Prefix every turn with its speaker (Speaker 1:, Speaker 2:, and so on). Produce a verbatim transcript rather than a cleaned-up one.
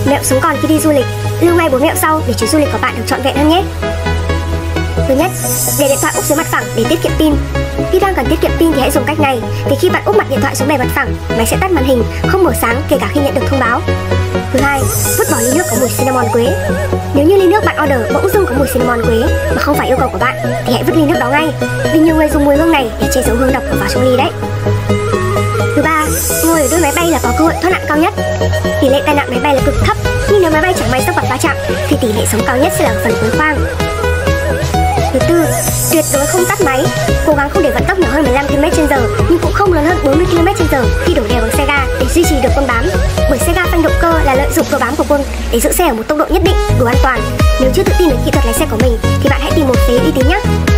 Speaker 1: mẹo sống còn khi đi du lịch. Lưu ngay bốn mẹo sau để chuyến du lịch của bạn được trọn vẹn hơn nhé. Thứ nhất, để điện thoại úp dưới mặt phẳng để tiết kiệm pin. Khi đang cần tiết kiệm pin thì hãy dùng cách này. Vì khi bạn úp mặt điện thoại xuống bề mặt phẳng, máy sẽ tắt màn hình, không mở sáng kể cả khi nhận được thông báo. Thứ hai, vứt bỏ ly nước có mùi cinnamon quế. Nếu như ly nước bạn order bỗng dưng có mùi cinnamon quế mà không phải yêu cầu của bạn thì hãy vứt ly nước đó ngay. Vì nhiều người dùng mùi hương này để che giấu hương độc vào trong ly đấy. Thứ ba, ngồi ở đuôi máy bay là có cơ hội thoát nạn cao nhất. Tỷ lệ tai nạn máy bay là cực thấp, nhưng nếu máy bay chẳng may sắp gặp va chạm thì tỷ lệ sống cao nhất sẽ là ở phần cuối khoang. Thứ tư, tuyệt đối không tắt máy. Cố gắng không để vận tốc nhỏ hơn mười lăm ki lô mét trên giờ nhưng cũng không lớn hơn bốn mươi ki lô mét trên giờ khi đổ đèo bằng xe ga để duy trì được quân bám. Bởi xe ga phanh động cơ là lợi dụng cơ bám của quân để giữ xe ở một tốc độ nhất định, đủ an toàn. Nếu chưa tự tin về kỹ thuật lái xe của mình thì bạn hãy tìm một phế uy tín nhé.